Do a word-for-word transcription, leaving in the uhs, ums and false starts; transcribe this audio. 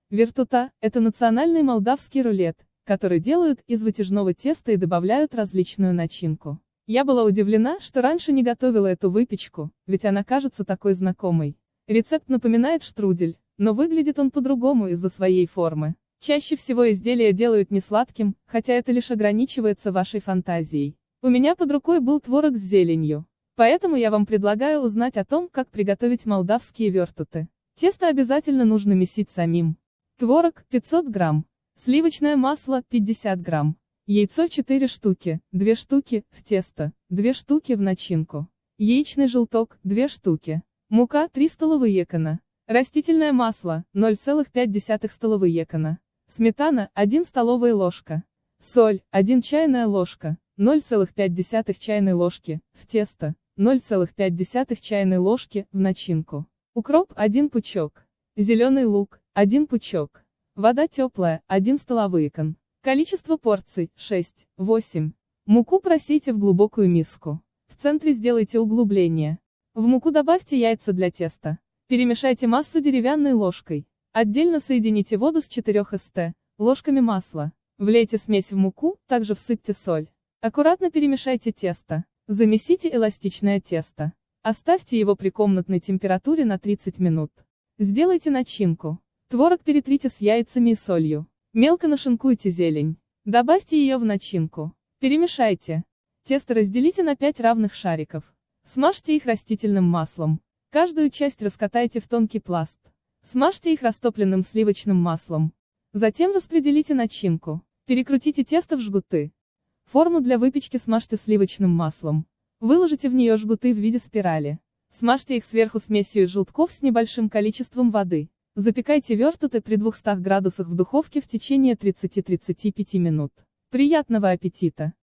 Вертута – это национальный молдавский рулет, который делают из вытяжного теста и добавляют различную начинку. Я была удивлена, что раньше не готовила эту выпечку, ведь она кажется такой знакомой. Рецепт напоминает штрудель, но выглядит он по-другому из-за своей формы. Чаще всего изделия делают несладким, хотя это лишь ограничивается вашей фантазией. У меня под рукой был творог с зеленью. Поэтому я вам предлагаю узнать о том, как приготовить молдавские вертуты. Тесто обязательно нужно месить самим. Творог – пятьсот грамм. Сливочное масло – пятьдесят грамм. Яйцо четыре штуки, две штуки в тесто, две штуки в начинку. Яичный желток – две штуки. Мука – три столовые кана. Растительное масло – ноль целых пять десятых столовые кана. Сметана – одна столовая ложка. Соль – одна чайная ложка, ноль целых пять десятых чайной ложки в тесто, ноль целых пять десятых чайной ложки в начинку. Укроп – один пучок. Зеленый лук – один пучок. Вода теплая – один столовый кан. Количество порций – шесть-восемь. Муку просейте в глубокую миску. В центре сделайте углубление. В муку добавьте яйца для теста. Перемешайте массу деревянной ложкой. Отдельно соедините воду с четырёх столовых ложками масла. Влейте смесь в муку, также всыпьте соль. Аккуратно перемешайте тесто. Замесите эластичное тесто. Оставьте его при комнатной температуре на тридцать минут. Сделайте начинку. Творог перетрите с яйцами и солью. Мелко нашинкуйте зелень. Добавьте ее в начинку. Перемешайте. Тесто разделите на пять равных шариков. Смажьте их растительным маслом. Каждую часть раскатайте в тонкий пласт. Смажьте их растопленным сливочным маслом. Затем распределите начинку. Перекрутите тесто в жгуты. Форму для выпечки смажьте сливочным маслом. Выложите в нее жгуты в виде спирали. Смажьте их сверху смесью из желтков с небольшим количеством воды. Запекайте вертуты при двухстах градусах в духовке в течение тридцати-тридцати пяти минут. Приятного аппетита!